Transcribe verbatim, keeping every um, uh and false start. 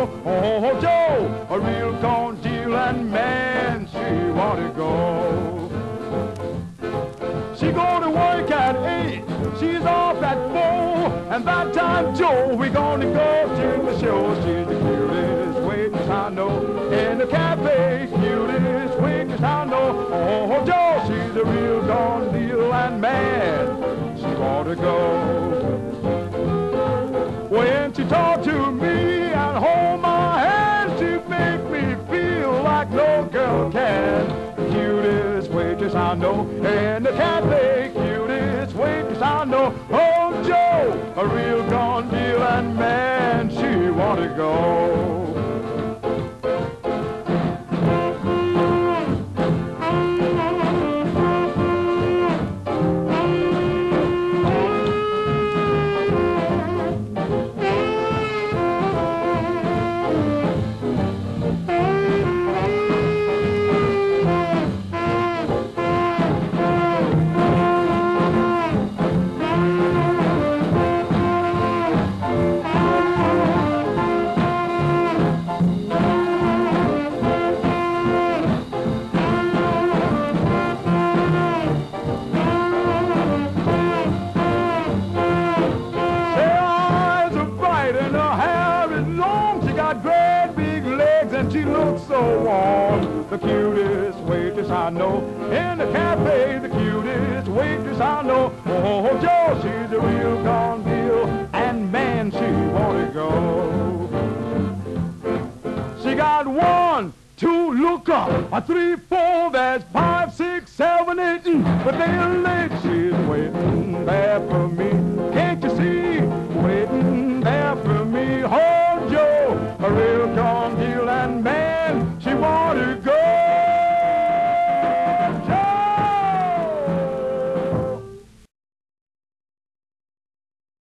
know. Oh, Joe, a real gone deal, and man, she wanna go. She go to work at eight, she's off at four, and that time, Joe, we gonna go to the show. She's the cutest waitress I know, in the cafe, cutest waitress I know. Oh, Joe, she's a real gone deal, and man, she wanna go. When she talk to me and hold my hand, she make me feel like no girl can. Cutest waitress I know, in the cafe, cutest waitress I know. Oh, Joe, a real gone deal, and man, she wanna go. She looks so warm, the cutest waitress I know, in the cafe, the cutest waitress I know. Oh, Joe, she's a real gone deal, and man, she wanna go. She got one, two, look up, a three, four, there's five, six, seven, eight, but they'll